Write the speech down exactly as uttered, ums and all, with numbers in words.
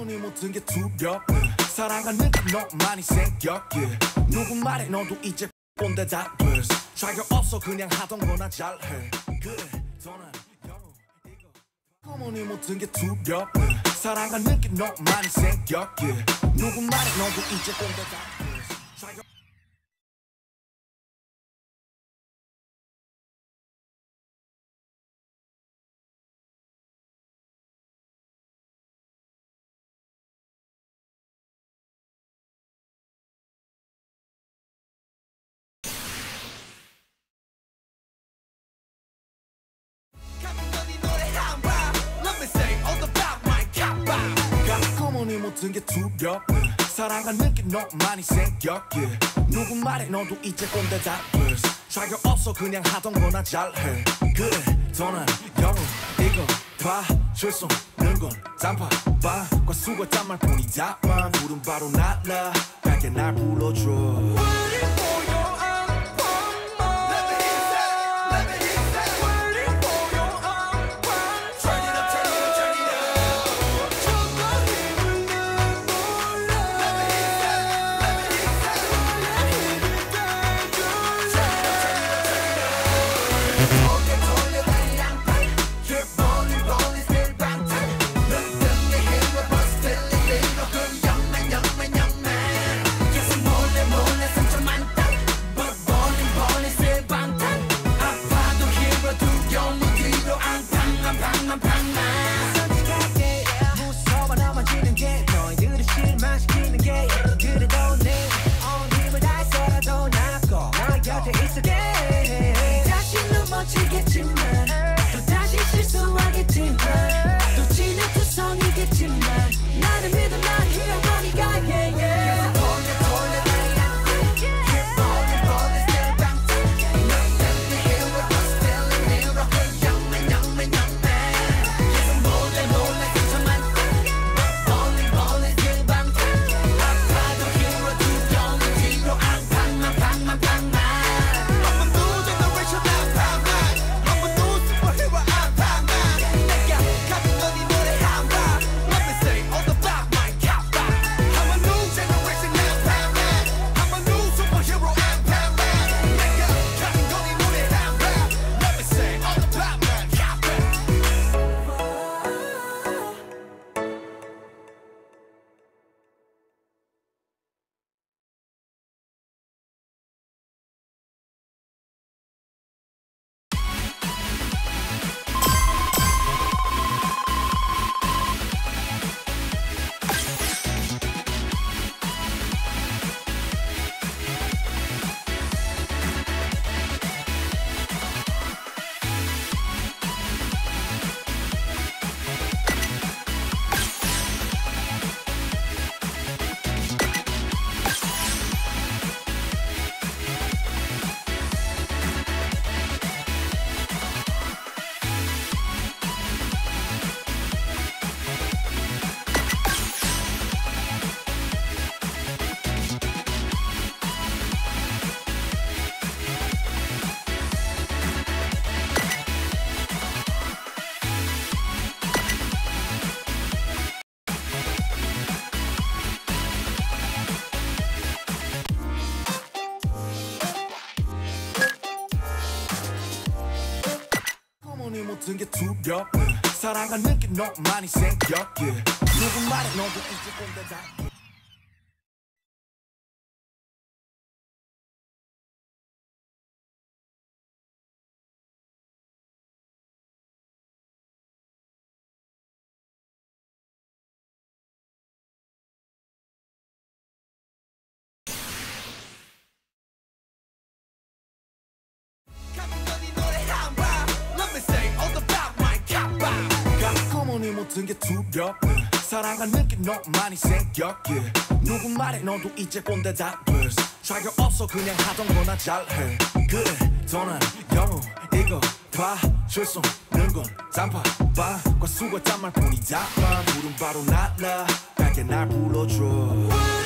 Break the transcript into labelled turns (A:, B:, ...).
A: 이 모든 게 두렵네. 사랑하는 게 너만이 생겨 yeah. 누구 말에 너도 이제 꼰대 다 됐어. 자격 없어 그냥 하던 거나 잘해. 그래 더는 영웅 이거 어머니 모든 게 두렵네. 사랑하는 게 너만이 생겨 yeah. 누구 말에 너도 이제 꼰대 다 됐어. 자격 이 모든 게 두렵네. 사랑하는 게 너만이 생겨 yeah. 누구 말에 너도 이제 꼰대 다 됐어. 자격 없어 그냥 하던 거나 잘해. 그래 더는 영웅 이거 봐줄 수 없는 건 단팥빵과 수고했단 말뿐이다만 부른 바로 날라 밝게 날 불러줘. 이 모든 게 두렵네. 사랑하는 게 너만이 생겨 yeah. 누구 말에 너도 이제 꼰대 다 이 모든 게 두렵네. 사랑하는 게 너만이 생겨 yeah. 누구 말에 너도 이제 꼰대 다 됐어. 자격 없어 그냥 하던 거나 잘해. 그래 더는 영웅 이거 봐줄 수 없는 건 단팥빵과 수고했단 말뿐이다만 부른 바로 날라 밝게 날 불러줘.